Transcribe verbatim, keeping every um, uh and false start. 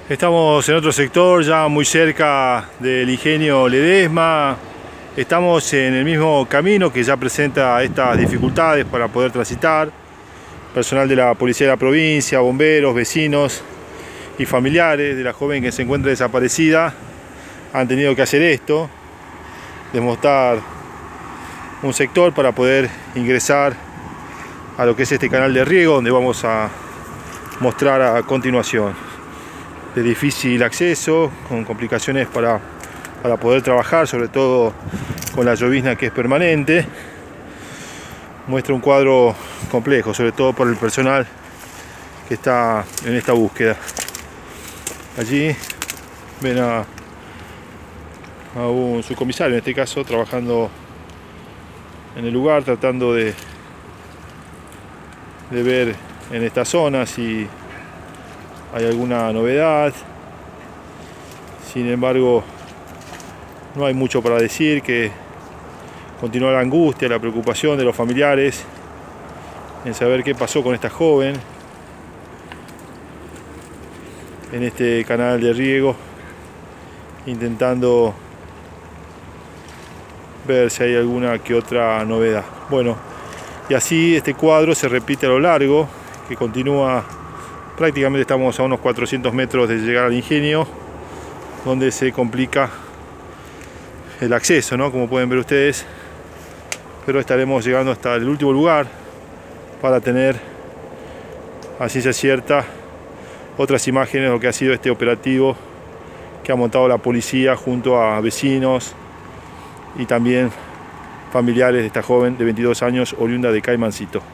Estamos en otro sector, ya muy cerca del ingenio Ledesma. Estamos en el mismo camino que ya presenta estas dificultades para poder transitar. Personal de la Policía de la Provincia, bomberos, vecinos y familiares de la joven que se encuentra desaparecida han tenido que hacer esto, desmontar un sector para poder ingresar a lo que es este canal de riego, donde vamos a mostrar a continuación. De difícil acceso, con complicaciones para, para poder trabajar, sobre todo con la llovizna que es permanente. Muestra un cuadro complejo, sobre todo por el personal que está en esta búsqueda. Allí ven a, a un subcomisario, en este caso, trabajando en el lugar, tratando de, de ver en esta zona si hay alguna novedad. Sin embargo, no hay mucho para decir, que continúa la angustia, la preocupación de los familiares en saber qué pasó con esta joven en este canal de riego, intentando ver si hay alguna que otra novedad. Bueno, y así este cuadro se repite a lo largo, que continúa. Prácticamente estamos a unos cuatrocientos metros de llegar al ingenio, donde se complica el acceso, ¿no? Como pueden ver ustedes, pero estaremos llegando hasta el último lugar para tener a ciencia cierta otras imágenes de lo que ha sido este operativo que ha montado la policía junto a vecinos y también familiares de esta joven de veintidós años, oriunda de Caimancito.